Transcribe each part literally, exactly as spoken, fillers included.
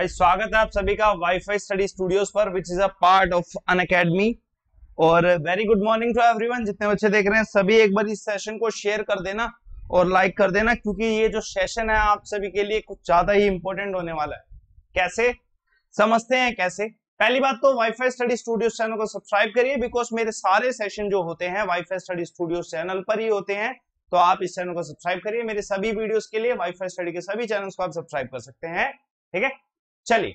भाई स्वागत है आप सभी का वाईफाई स्टडी स्टूडियोज पर which is a part of Unacademy. और very good morning to everyone. जितने बच्चे देख रहे हैं सभी एक बार इस सेशन को शेयर कर देना और लाइक कर देना, क्योंकि ये जो सेशन है आप सभी के लिए कुछ ज्यादा ही इंपॉर्टेंट होने वाला है। कैसे समझते हैं कैसे? पहली बात तो वाईफाई स्टडी स्टूडियोज चैनल को सब्सक्राइब करिए, बिकॉज मेरे सारे सेशन जो होते हैं वाईफाई स्टडी स्टूडियोज चैनल पर ही होते हैं। तो आप इस चैनल को सब्सक्राइब करिए। मेरे सभी वीडियोस के लिए वाईफाई स्टडी के सभी चैनल्स को आप सब्सक्राइब कर सकते हैं। ठीक है, चलिए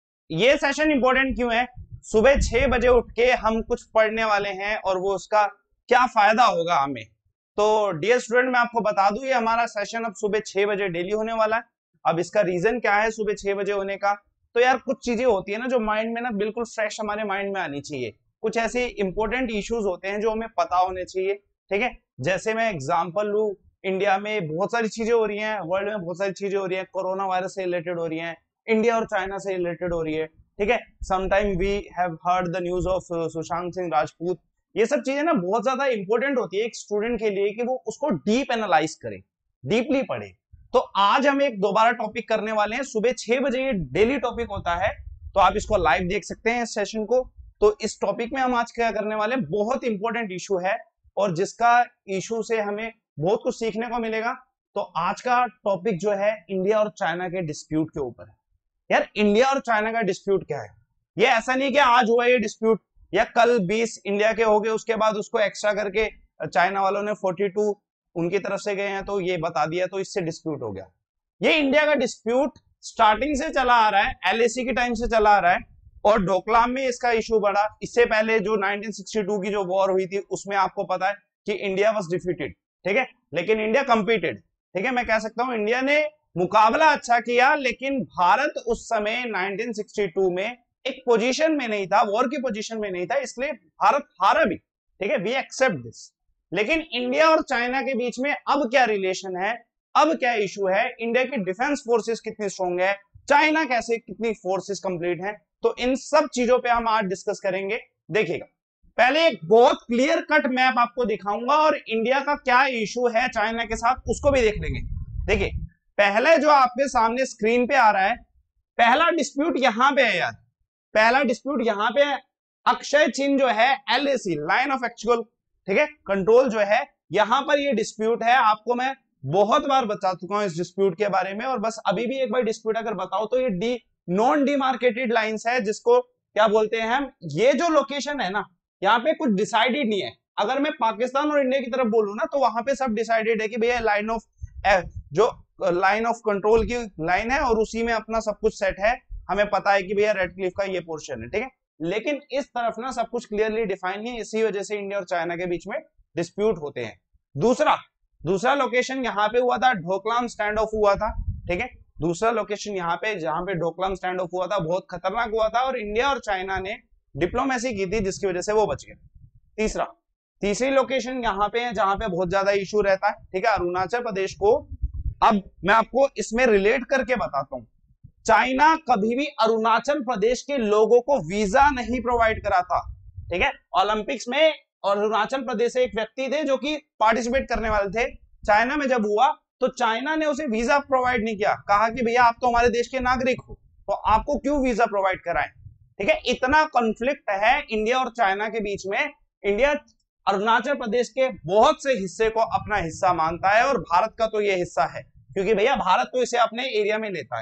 ये सेशन इंपॉर्टेंट क्यों है? सुबह छह बजे उठ के हम कुछ पढ़ने वाले हैं और वो उसका क्या फायदा होगा हमें। तो डियर स्टूडेंट, मैं आपको बता दूं ये हमारा सेशन अब सुबह छह बजे डेली होने वाला है। अब इसका रीजन क्या है सुबह छह बजे होने का? तो यार कुछ चीजें होती है ना जो माइंड में ना बिल्कुल फ्रेश हमारे माइंड में आनी चाहिए। कुछ ऐसे इंपॉर्टेंट इश्यूज होते हैं जो हमें पता होने चाहिए। ठीक है, जैसे मैं एग्जांपल लूं, इंडिया में बहुत सारी चीजें हो रही हैं, वर्ल्ड में बहुत सारी चीजें हो रही हैं, कोरोना वायरस से रिलेटेड हो रही हैं, इंडिया और चाइना से रिलेटेड हो रही है। ठीक है, sometime we have heard the news of Sushant Singh Rajput. ये सब चीजें ना बहुत ज्यादा इंपॉर्टेंट होती है एक स्टूडेंट के लिए कि वो उसको डीप एनालाइज करे, डीपली पढ़े। तो आज हम एक दोबारा टॉपिक करने वाले हैं। सुबह छह बजे ये डेली टॉपिक होता है, तो आप इसको लाइव देख सकते हैं इस सेशन को। तो इस टॉपिक में हम आज क्या करने वाले हैं, बहुत इंपॉर्टेंट इशू है और जिसका इशू से हमें बहुत कुछ सीखने को मिलेगा। तो आज का टॉपिक जो है इंडिया और चाइना के डिस्प्यूट के ऊपर है। यार इंडिया और चाइना का डिस्प्यूट क्या है? ये ऐसा नहीं कि आज हुआ ये डिस्प्यूट या कल बीस इंडिया के हो गए, उसके बाद उसको एक्स्ट्रा करके चाइना वालों ने बयालीस उनकी तरफ से गए हैं तो ये बता दिया तो इससे डिस्प्यूट हो गया। ये इंडिया का डिस्प्यूट स्टार्टिंग से चला आ रहा है, एलएसी के टाइम से चला आ रहा है और डोकलाम में इसका इशू बढ़ा। इससे पहले जो नाइनटीन सिक्सटी टू की जो वॉर हुई थी उसमें आपको पता है कि इंडिया वाज डिफीटेड। ठीक है, लेकिन इंडिया कंपीटेड। ठीक है, मैं कह सकता हूं इंडिया ने मुकाबला अच्छा किया, लेकिन भारत उस समय नाइनटीन सिक्सटी टू में एक पोजीशन में नहीं था, वॉर की पोजीशन में नहीं था, इसलिए भारत हारा भी। ठीक है, वी एक्सेप्ट दिस। लेकिन इंडिया और चाइना के बीच में अब क्या रिलेशन है, अब क्या इशू है, इंडिया की डिफेंस फोर्सेस कितनी स्ट्रॉन्ग है, चाइना कैसे कितनी फोर्सेस कंप्लीट है, तो इन सब चीजों पे हम आज डिस्कस करेंगे। देखिएगा, पहले एक बहुत क्लियर कट मैप आपको दिखाऊंगा और इंडिया का क्या इशू है चाइना के साथ उसको भी देख लेंगे। देखिए, पहले जो आपके सामने स्क्रीन पे आ रहा है, पहला डिस्प्यूट यहां पे है यार, पहला डिस्प्यूट यहां पे है। अक्षय चिन्ह जो है एलएसी, लाइन ऑफ एक्चुअल, ठीक है, कंट्रोल जो है, यहां पर ये डिस्प्यूट है। आपको मैं बहुत बार बता चुका हूं इस डिस्प्यूट के बारे में और बस अभी भी एक बार डिस्प्यूट अगर बताओ तो ये डी नॉन डिमार्केटेड लाइंस है, जिसको क्या बोलते हैं हम। ये जो लोकेशन है ना, यहाँ पे कुछ डिसाइडेड नहीं है। अगर मैं पाकिस्तान और इंडिया की तरफ बोलूं ना तो वहां पे सब डिसाइडेड है कि भैया लाइन ऑफ जो लाइन ऑफ कंट्रोल की लाइन है और उसी में अपना सब कुछ सेट है। हमें पता है कि भैया रेड क्लिफ का ये पोर्शन है। ठीक है, लेकिन इस तरफ ना सब कुछ क्लियरली डिफाइन नहीं है, इसी वजह से इंडिया और चाइना के बीच में डिस्प्यूट होते हैं। दूसरा दूसरा लोकेशन यहाँ पे हुआ था, ढोकलाम स्टैंड ऑफ हुआ था। ठीक है, दूसरा लोकेशन यहाँ पे जहां पे ढोकलाम स्टैंड ऑफ हुआ था बहुत खतरनाक हुआ था और इंडिया और चाइना ने डिप्लोमेसी की थी जिसकी वजह से वो बच गए। तीसरा तीसरी लोकेशन यहाँ पे है जहां पे बहुत ज्यादा इशू रहता है। ठीक है, अरुणाचल प्रदेश को। अब मैं आपको इसमें रिलेट करके बताता हूं, चाइना कभी भी अरुणाचल प्रदेश के लोगों को वीजा नहीं प्रोवाइड कराता। ठीक है, ओलंपिक्स में और अरुणाचल प्रदेश से एक व्यक्ति थे जो कि पार्टिसिपेट करने वाले थे। चाइना में जब हुआ तो चाइना ने उसे वीजा प्रोवाइड नहीं किया, कहा कि भैया आप तो हमारे देश के नागरिक हो तो आपको क्यों वीजा प्रोवाइड कराएं। ठीक है, इतना कॉन्फ्लिक्ट है इंडिया और चाइना के बीच में। इंडिया अरुणाचल प्रदेश के बहुत से हिस्से को अपना हिस्सा मानता है और भारत का तो ये हिस्सा है क्योंकि भैया भारत तो इसे अपने एरिया में लेता है।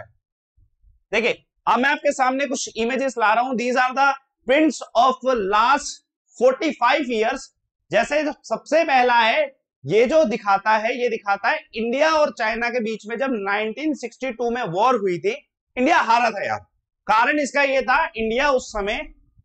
देखिए, अब मैं आपके सामने कुछ इमेजेस ला रहा हूं। These are the prints of last forty five years. जैसे सबसे पहला है, ये जो दिखाता है ये दिखाता है इंडिया और चाइना के बीच में जब नाइनटीन सिक्सटी टू में वॉर हुई थी, इंडिया हारा था यार। कारण इसका ये था, इंडिया उस समय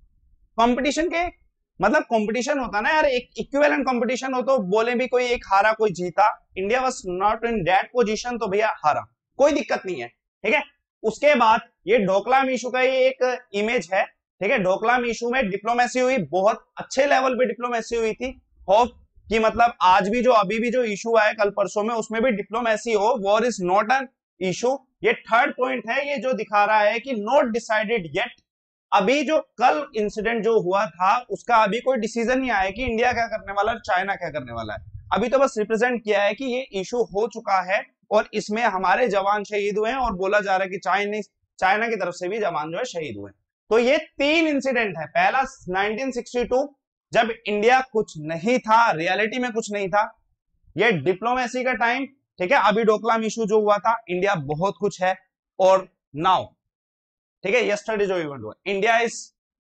कंपटीशन के मतलब कंपटीशन होता ना यार, एक इक्विवेलेंट कंपटीशन हो तो बोले भी कोई एक हारा कोई जीता। India was not in that position, तो भैया हारा, कोई दिक्कत नहीं है। ठीक है, उसके बाद ये डोकलाम इशू का ये एक इमेज है। ठीक है, डोकलाम इशू में डिप्लोमेसी हुई, बहुत अच्छे लेवल पे डिप्लोमेसी हुई थी। होप कि मतलब आज भी जो अभी भी जो इशू आया कल परसों में उसमें भी डिप्लोमेसी हो। War is not an issue. ये थर्ड पॉइंट है, ये जो दिखा रहा है कि नॉट डिसाइडेड येट। अभी जो कल इंसिडेंट जो हुआ था उसका अभी कोई डिसीजन नहीं आया कि इंडिया क्या करने वाला है, चाइना क्या करने वाला है। अभी तो बस रिप्रेजेंट किया है कि ये इशू हो चुका है और इसमें हमारे जवान शहीद हुए हैं और बोला जा रहा है कि चाइनीज चाइना की तरफ से भी जवान जो है शहीद हुए। तो ये तीन इंसिडेंट है। पहला नाइनटीन सिक्सटी टू जब इंडिया कुछ नहीं था, रियलिटी में कुछ नहीं था, ये डिप्लोमेसी का टाइम, ठीक है, अभी डोकलाम इशू जो हुआ था, इंडिया बहुत कुछ है। और नाउ, ठीक है, यस्टरडे जो इवेंट हुआ, India is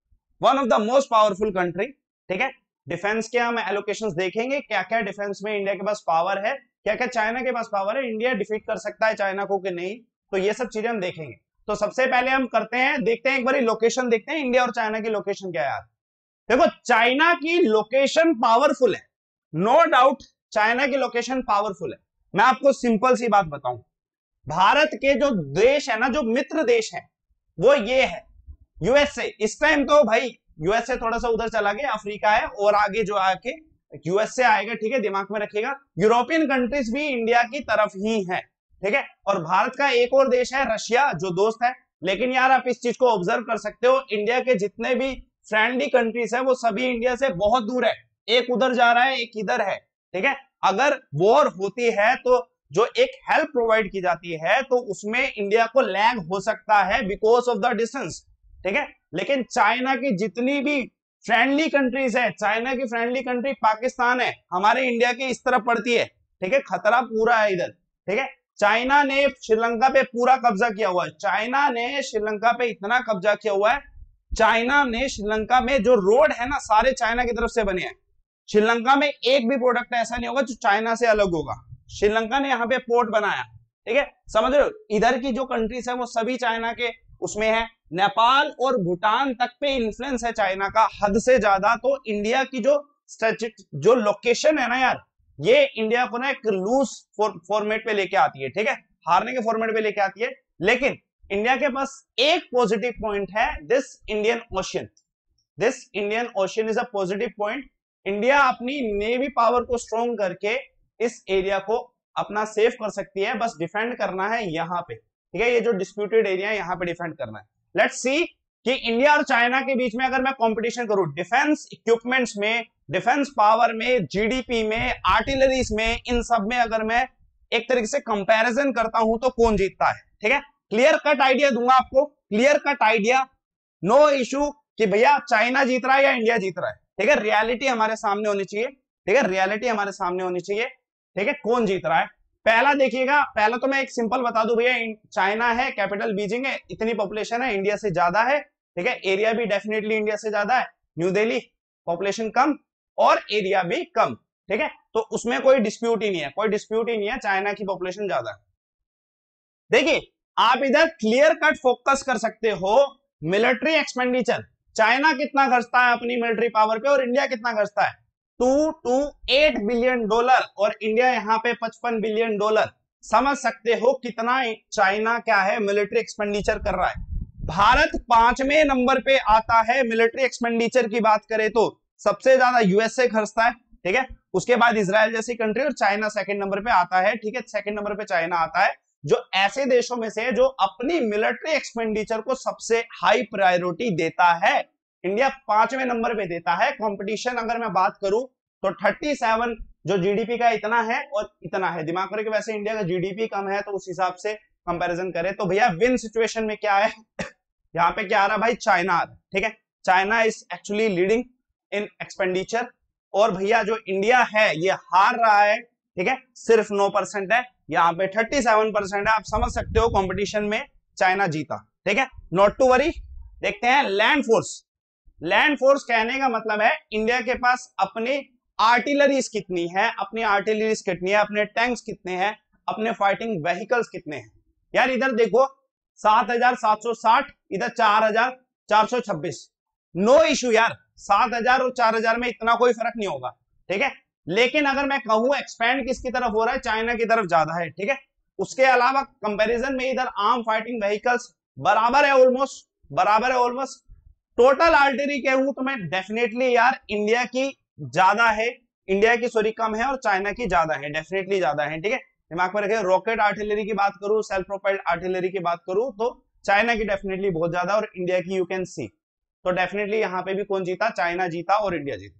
one of the most powerful country, ठीक है। डिफेंस के हम एलोकेशंस देखेंगे, क्या क्या डिफेंस में इंडिया के पास पावर है, क्या क्या चाइना के पास पावर है, इंडिया डिफीट कर सकता है चाइना को कि नहीं, तो ये सब चीजें हम देखेंगे। तो सबसे पहले हम करते हैं, देखते हैं एक बार लोकेशन देखते हैं, इंडिया और चाइना की लोकेशन क्या है यार। देखो चाइना की लोकेशन पावरफुल है, नो डाउट चाइना की लोकेशन पावरफुल है। मैं आपको सिंपल सी बात बताऊं, भारत के जो देश है ना, जो मित्र देश है, वो ये है यूएसए। इस टाइम तो भाई यूएसए थोड़ा सा उधर चला गया, अफ्रीका है, और आगे जो आके यूएसए आएगा, ठीक है, दिमाग में रखिएगा। यूरोपियन कंट्रीज भी इंडिया की तरफ ही है, ठीक है। और भारत का एक और देश है रशिया, जो दोस्त है। लेकिन यार आप इस चीज को ऑब्जर्व कर सकते हो, इंडिया के जितने भी फ्रेंडली कंट्रीज है वो सभी इंडिया से बहुत दूर है, एक उधर जा रहा है, एक इधर है, ठीक है। अगर वॉर होती है तो जो एक हेल्प प्रोवाइड की जाती है तो उसमें इंडिया को लैग हो सकता है बिकॉज ऑफ द डिस्टेंस, ठीक है। लेकिन चाइना की जितनी भी फ्रेंडली कंट्रीज है, चाइना की फ्रेंडली कंट्री पाकिस्तान है, हमारे इंडिया की इस तरफ पड़ती है, ठीक है, खतरा पूरा है इधर, ठीक है। चाइना ने श्रीलंका पे पूरा कब्जा किया हुआ है, चाइना ने श्रीलंका पे इतना कब्जा किया हुआ है, चाइना ने श्रीलंका में जो रोड है ना सारे चाइना की तरफ से बने हैं। श्रीलंका में एक भी प्रोडक्ट ऐसा नहीं होगा जो चाइना से अलग होगा, श्रीलंका ने यहाँ पे पोर्ट बनाया, ठीक है, समझ रहे हो। इधर की जो कंट्रीज है वो सभी चाइना के उसमें है, नेपाल और भूटान तक पे इन्फ्लुएंस है चाइना का हद से ज्यादा। तो इंडिया की जो जो लोकेशन है ना यार, ये इंडिया को ना एक लूज फॉर्मेट पे लेके आती है, ठीक है, हारने के फॉर्मेट पे लेके आती है। लेकिन इंडिया के पास एक पॉजिटिव पॉइंट है, this Indian ocean, this Indian ocean is a positive point. India अपनी नेवी पावर को स्ट्रॉन्ग करके इस एरिया को अपना सेव कर सकती है, बस डिफेंड करना है यहाँ पे, ठीक है, ये जो डिस्प्यूटेड एरिया है यहाँ पे डिफेंड करना है। लेट्स सी कि इंडिया और चाइना के बीच में अगर मैं कंपटीशन करूं डिफेंस इक्विपमेंट्स में, डिफेंस पावर में, जीडीपी में, आर्टिलरीज में, इन सब में अगर मैं एक तरीके से कंपैरिजन करता हूं तो कौन जीतता है, ठीक है। क्लियर कट आइडिया दूंगा आपको, clear cut idea, no issue कि भैया चाइना जीत रहा है या इंडिया जीत रहा है, ठीक है। रियलिटी हमारे सामने होनी चाहिए, ठीक है, रियलिटी हमारे सामने होनी चाहिए, ठीक है, कौन जीत रहा है। पहला देखिएगा, पहला तो मैं एक सिंपल बता दूं भैया, चाइना है, कैपिटल बीजिंग है, इतनी पॉपुलेशन है, इंडिया से ज्यादा है, ठीक है, एरिया भी डेफिनेटली इंडिया से ज्यादा है। न्यू दिल्ली पॉपुलेशन कम और एरिया भी कम, ठीक है, तो उसमें कोई डिस्प्यूट ही नहीं है, कोई डिस्प्यूट ही नहीं है, चाइना की पॉपुलेशन ज्यादा है। देखिए आप इधर क्लियर कट फोकस कर सकते हो, मिलिट्री एक्सपेंडिचर, चाइना कितना खर्चता है अपनी मिलिट्री पावर पे और इंडिया कितना खर्चता है, two two eight billion dollar, और इंडिया यहाँ पे पचपन बिलियन डॉलर। समझ सकते हो कितना चाइना क्या है मिलिट्री एक्सपेंडिचर कर रहा है। भारत पांचवें नंबर पे आता है मिलिट्री एक्सपेंडिचर की बात करें तो, सबसे ज्यादा यूएसए खर्चता है, ठीक है, उसके बाद इजराइल जैसी कंट्री, और चाइना सेकंड नंबर पे आता है, ठीक है, सेकंड नंबर पे चाइना आता है, जो ऐसे देशों में से जो अपनी मिलिट्री एक्सपेंडिचर को सबसे हाई प्रायोरिटी देता है। इंडिया पांचवें नंबर पे देता है। कंपटीशन अगर मैं बात करूं तो सैंतीस जो जीडीपी का इतना है और इतना है, दिमाग करें कि वैसे इंडिया का जीडीपी कम है तो उस हिसाब से कंपैरिजन करें तो भैया विन सिचुएशन में क्या है यहाँ पे क्या आ रहा है भाई, चाइना आ रहा है, ठीक है, China is actually leading in expenditure, और भैया जो इंडिया है ये हार रहा है, ठीक है, सिर्फ नौ परसेंट है, यहाँ पे सैंतीस परसेंट है। आप समझ सकते हो कंपटीशन में चाइना जीता, ठीक है, नॉट टू वरी। देखते हैं लैंड फोर्स, लैंड फोर्स कहने का मतलब है इंडिया के पास अपने आर्टिलरीज कितनी है, अपनी आर्टिलरीज कितनी है, अपने टैंक्स कितने हैं, अपने फाइटिंग व्हीकल्स कितने हैं। यार इधर देखो सात हजार सात सौ साठ, इधर चार हजार चार सौ छब्बीस, नो इशू यार, सात हजार और चार हजार में इतना कोई फर्क नहीं होगा, ठीक है। लेकिन अगर मैं कहूं एक्सपेंड किसकी तरफ हो रहा है, चाइना की तरफ ज्यादा है, ठीक है। उसके अलावा कंपैरिजन में इधर आर्म फाइटिंग व्हीकल्स बराबर है, ऑलमोस्ट बराबर है, ऑलमोस्ट टोटल आर्टिलरी कहूं तो मैं डेफिनेटली यार इंडिया की ज्यादा है, इंडिया की सॉरी कम है और चाइना की ज्यादा है, डेफिनेटली ज्यादा है, ठीक है, दिमाग में रखिए। रॉकेट आर्टिलरी की बात करूं, सेल्फ प्रोपेल्ड आर्टिलरी की बात करूं तो चाइना की डेफिनेटली बहुत ज्यादा और इंडिया की यू कैन सी, तो डेफिनेटली यहां पे भी कौन जीता, चाइना जीता और इंडिया जीता।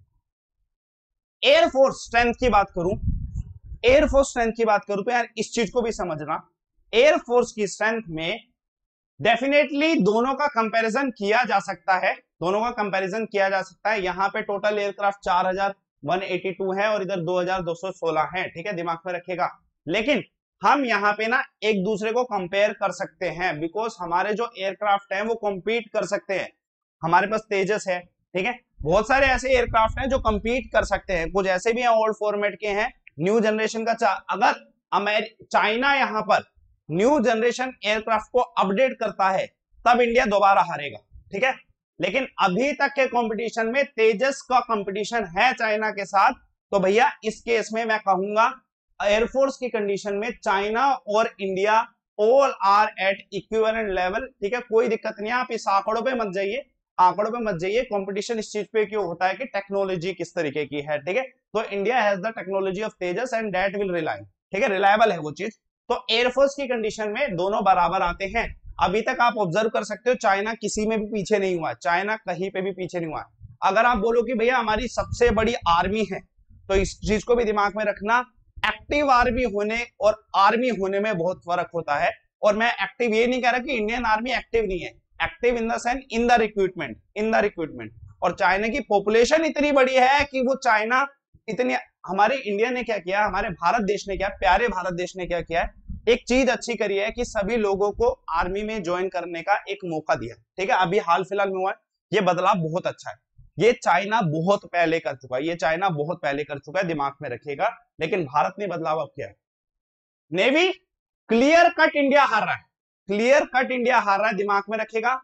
एयरफोर्स स्ट्रेंथ की बात करूं, एयरफोर्स स्ट्रेंथ की बात करूं तो यार इस चीज को भी समझना, एयरफोर्स की स्ट्रेंथ में डेफिनेटली दोनों का कंपैरिजन किया जा सकता है, दोनों का कंपैरिजन किया जा सकता है। यहाँ पे टोटल एयरक्राफ्ट चार हजार एक सौ बयासी है और इधर दो हजार दो सौ सोलह है, ठीक है, दिमाग में रखिएगा। लेकिन हम यहाँ पे ना एक दूसरे को कंपेयर कर सकते हैं, बिकॉज हमारे जो एयरक्राफ्ट हैं वो कम्पीट कर सकते हैं। हमारे पास तेजस है, ठीक है, बहुत सारे ऐसे एयरक्राफ्ट हैं जो कम्पीट कर सकते हैं, कुछ ऐसे भी हैं ओल्ड फॉर्मेट के हैं, न्यू जनरेशन का। अगर चाइना यहाँ पर न्यू जनरेशन एयरक्राफ्ट को अपडेट करता है तब इंडिया दोबारा हारेगा, ठीक है। लेकिन अभी तक के कंपटीशन में तेजस का कंपटीशन है चाइना के साथ, तो भैया इस केस में मैं कहूंगा एयरफोर्स की कंडीशन में चाइना और India all are at equivalent level, ठीक है, कोई दिक्कत नहीं है। आप इस आंकड़ों पे मत जाइए, आंकड़ों पे मत जाइए। कंपटीशन इस चीज पे क्यों होता है कि टेक्नोलॉजी किस तरीके की है, ठीक है। तो India has the technology of Tejas and that will rely, ठीक है, रिलायबल है वो चीज। तो एयरफोर्स की कंडीशन में दोनों बराबर आते हैं। अभी तक आप ऑब्जर्व कर सकते हो चाइना किसी में भी पीछे नहीं हुआ, चाइना कहीं पे भी पीछे नहीं हुआ। अगर आप बोलो कि भैया हमारी सबसे बड़ी आर्मी है, तो इस चीज को भी दिमाग में रखना, एक्टिव आर्मी होने और आर्मी होने में बहुत फर्क होता है। और मैं एक्टिव ये नहीं कह रहा कि इंडियन आर्मी एक्टिव नहीं है, active in the sense in the recruitment, in the recruitment. और चाइना की पॉपुलेशन इतनी बड़ी है कि वो चाइना इतनी, हमारे इंडिया ने क्या किया, हमारे भारत देश ने क्या, प्यारे भारत देश ने क्या किया है, एक चीज अच्छी करी है कि सभी लोगों को आर्मी में ज्वाइन करने का एक मौका दिया, ठीक है। अभी हाल फिलहाल में हुआ है, ये बदलाव बहुत अच्छा है। ये चाइना बहुत पहले कर चुका है, ये चाइना बहुत पहले कर चुका है, दिमाग में रखिएगा। लेकिन भारत ने बदलाव अब किया है। नेवी क्लियर कट इंडिया हार रहा है, क्लियर कट इंडिया हार रहा है, दिमाग में रखिएगा।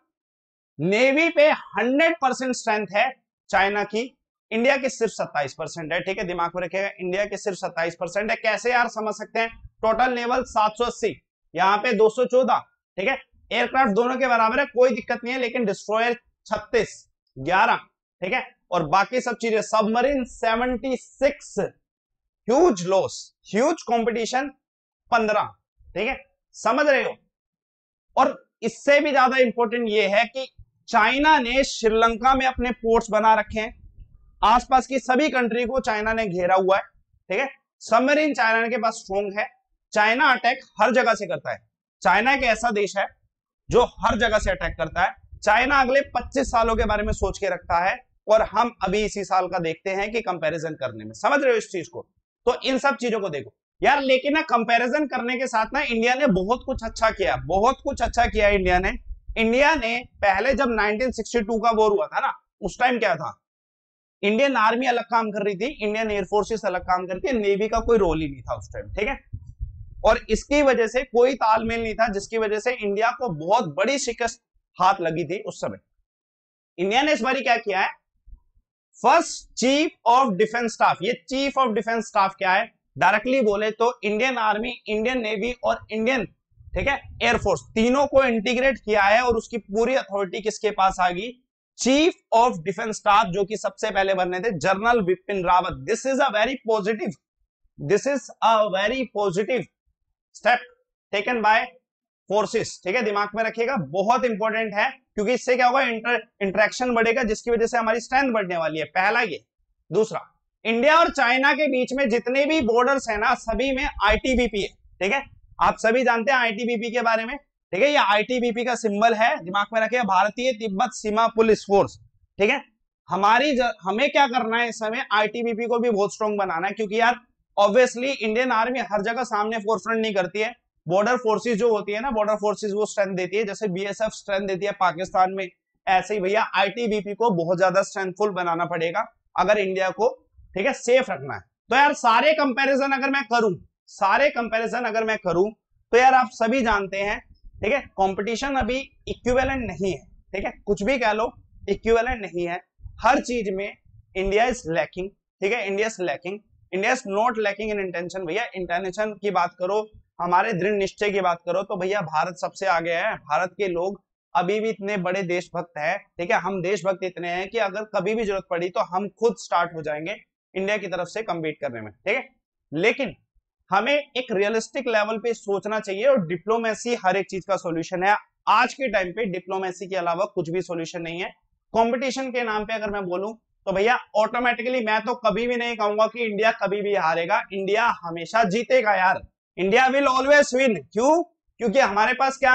नेवी पे हंड्रेड परसेंट स्ट्रेंथ है चाइना की, इंडिया के सिर्फ सत्ताईस परसेंट है, ठीक है, दिमाग में रखिएगा। इंडिया के सिर्फ सत्ताईस परसेंट है। कैसे यार समझ सकते हैं, टोटल नेवल सात सौ अस्सी, यहाँ पे दो सौ चौदह, ठीक है, एयरक्राफ्ट दोनों के बराबर है, कोई दिक्कत नहीं है। लेकिन डिस्ट्रॉयर छत्तीस, ग्यारह, ठीक है, और बाकी सब चीजें, सबमरीन छिहत्तर, ह्यूज लॉस, ह्यूज कंपटीशन पंद्रह, ठीक है, समझ रहे हो। और इससे भी ज्यादा इंपॉर्टेंट ये है कि चाइना ने श्रीलंका में अपने पोर्ट्स बना रखे हैं, आसपास की सभी कंट्री को चाइना ने घेरा हुआ है, ठीक है। सबमरीन चाइना के पास स्ट्रॉन्ग है, चाइना अटैक हर जगह से करता है। चाइना एक ऐसा देश है जो हर जगह से अटैक करता है। चाइना अगले पच्चीस सालों के बारे में सोच के रखता है और हम अभी इसी साल का देखते हैं कि कंपैरिजन करने में, समझ रहे हो इस चीज को। तो इन सब चीजों को देखो यार। लेकिन ना कंपैरिजन करने के साथ ना इंडिया ने बहुत कुछ अच्छा किया, बहुत कुछ अच्छा किया इंडिया ने। इंडिया ने पहले जब नाइनटीन सिक्सटी टू का वॉर हुआ था ना, उस टाइम क्या था, इंडियन आर्मी अलग काम कर रही थी, इंडियन एयरफोर्सेस अलग काम करती है, नेवी का कोई रोल ही नहीं था उस टाइम, ठीक है। और इसकी वजह से कोई तालमेल नहीं था, जिसकी वजह से इंडिया को बहुत बड़ी शिकस्त हाथ लगी थी उस समय। इंडिया ने इस बार क्या किया है, first chief of defence staff, ये चीफ ऑफ डिफेंस स्टाफ क्या है, डायरेक्टली बोले तो इंडियन आर्मी, इंडियन नेवी और इंडियन, ठीक है, एयरफोर्स, तीनों को इंटीग्रेट किया है। और उसकी पूरी अथॉरिटी किसके पास आ गई, चीफ ऑफ डिफेंस स्टाफ, जो कि सबसे पहले बनने थे general Bipin Rawat. This is a very positive, this is a very positive step taken by forces, ठीक है, दिमाग में रखिएगा, बहुत इंपॉर्टेंट है। क्योंकि इससे क्या होगा, इंटर इंटरेक्शन बढ़ेगा, जिसकी वजह से हमारी स्ट्रेंथ बढ़ने वाली है, पहला ये। दूसरा, इंडिया और चाइना के बीच में जितने भी बॉर्डर्स है ना, सभी में आईटीबीपी है, ठीक है, आप सभी जानते हैं आईटीबीपी के बारे में, ठीक है। ये आईटीबीपी का सिंबल है, दिमाग में रखिए, भारतीय तिब्बत सीमा पुलिस फोर्स, ठीक है। हमारी ज, हमें क्या करना है इस समय, आईटीबीपी को भी बहुत स्ट्रॉन्ग बनाना है। क्योंकि यार ऑब्वियसली इंडियन आर्मी हर जगह सामने फोरफ्रंट नहीं करती है, बॉर्डर फोर्सेस जो होती है ना, बॉर्डर फोर्सेस वो स्ट्रेंथ देती है, जैसे बीएसएफ स्ट्रेंथ देती है पाकिस्तान में, ऐसे ही भैया आईटीबीपी को बहुत ज्यादा स्ट्रेंथफुल बनाना पड़ेगा अगर इंडिया को, ठीक है, सेफ रखना है। तो यार सारे कंपैरिजन अगर मैं करूं, सारे कंपैरिजन अगर मैं करूं तो यार आप सभी जानते हैं, ठीक है, कंपटीशन अभी इक्विवेलेंट नहीं है, ठीक है, कुछ भी कह लो, इक्विवेलेंट नहीं है हर चीज में। इंडिया इज लैकिंग, ठीक है, India is lacking, India is not lacking in intention. भैया इंटेंशन की बात करो, हमारे दृढ़ निश्चय की बात करो, तो भैया भारत सबसे आगे है। भारत के लोग अभी भी इतने बड़े देशभक्त हैं, ठीक है, हम देशभक्त इतने हैं कि अगर कभी भी जरूरत पड़ी तो हम खुद स्टार्ट हो जाएंगे इंडिया की तरफ से कम्पीट करने में, ठीक है। लेकिन हमें एक रियलिस्टिक लेवल पे सोचना चाहिए, और डिप्लोमेसी हर एक चीज का सॉल्यूशन है। आज के टाइम पे डिप्लोमेसी के अलावा कुछ भी सॉल्यूशन नहीं है। कंपटीशन के नाम पे अगर मैं बोलूं तो भैया ऑटोमेटिकली मैं तो कभी भी नहीं कहूंगा कि इंडिया कभी भी हारेगा, इंडिया हमेशा जीतेगा यार, इंडिया विल ऑलवेज विन। क्यों? क्योंकि हमारे पास क्या है,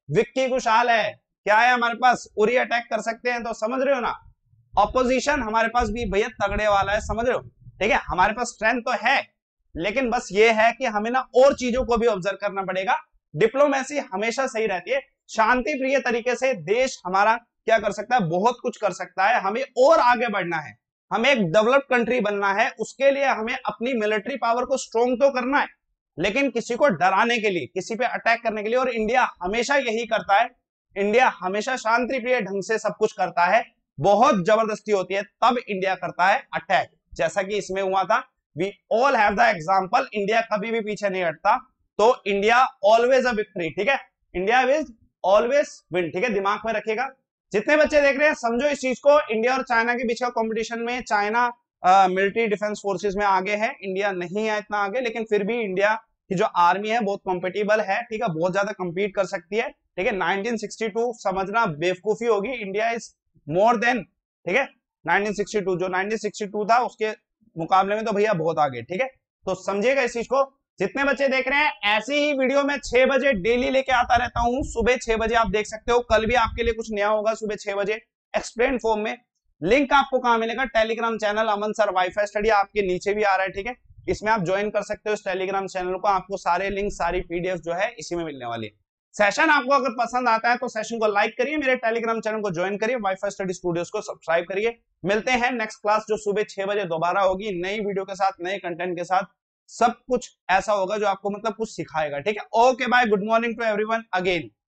विक्की कुशाल है, क्या है हमारे पास, उरी अटैक कर सकते हैं, तो समझ रहे हो ना, ऑपोजिशन हमारे पास भी भैया तगड़े वाला है, समझ रहे हो, ठीक है। हमारे पास स्ट्रेंथ तो है, लेकिन बस ये है कि हमें ना और चीजों को भी ऑब्जर्व करना पड़ेगा। डिप्लोमेसी हमेशा सही रहती है, शांति प्रिय तरीके से देश हमारा क्या कर सकता है, बहुत कुछ कर सकता है। हमें और आगे बढ़ना है, हमें एक डेवलप्ड कंट्री बनना है, उसके लिए हमें अपनी मिलिट्री पावर को स्ट्रॉन्ग तो करना है, लेकिन किसी को डराने के लिए, किसी पे अटैक करने के लिए, और इंडिया हमेशा यही करता है, इंडिया हमेशा शांति प्रिय ढंग से सब कुछ करता है। बहुत जबरदस्ती होती है तब इंडिया करता है अटैक, जैसा कि इसमें हुआ था। We all have the example, India कभी भी पीछे नहीं हटता, तो इंडिया ऑलवेज अ विक्ट्री, ठीक है, इंडिया विल ऑलवेज विन, ठीक है, दिमाग में रखिएगा। जितने बच्चे देख रहे हैं समझो इस चीज को, इंडिया और चाइना के बीच का कंपटीशन में चाइना मिलिट्री डिफेंस फोर्सेस में आगे है, इंडिया नहीं है इतना आगे, लेकिन फिर भी इंडिया की जो आर्मी है बहुत कॉम्पिटिबल है, ठीक है, बहुत ज्यादा कम्पीट कर सकती है, ठीक है। नाइनटीन सिक्सटी टू समझना बेवकूफी होगी, इंडिया इज मोर देन, ठीक है, नाइनटीन सिक्सटी टू, जो नाइनटीन सिक्सटी टू था उसके मुकाबले में तो भैया बहुत आगे, ठीक है, तो समझिएगा इस चीज को। जितने बच्चे देख रहे हैं ऐसी ही वीडियो में छह बजे डेली लेके आता रहता हूं, सुबह छह बजे आप देख सकते हो, कल भी आपके लिए कुछ नया होगा सुबह छह बजे एक्सप्लेन फॉर्म में। लिंक आपको कहां मिलेगा, Telegram channel Aman sir wifi study आपके नीचे भी आ रहा है, ठीक है, इसमें आप ज्वाइन कर सकते हो इस टेलीग्राम चैनल को, आपको सारे लिंक सारी पीडीएफ जो है इसी में मिलने वाली है। सेशन आपको अगर पसंद आता है तो सेशन को लाइक करिए, मेरे टेलीग्राम चैनल को ज्वाइन करिए, वाईफाई स्टडी स्टूडियोज को सब्सक्राइब करिए। मिलते हैं नेक्स्ट क्लास जो सुबह छह बजे दोबारा होगी, नई वीडियो के साथ, नए कंटेंट के साथ, सब कुछ ऐसा होगा जो आपको मतलब कुछ सिखाएगा, ठीक है। Okay bye, good morning to everyone again.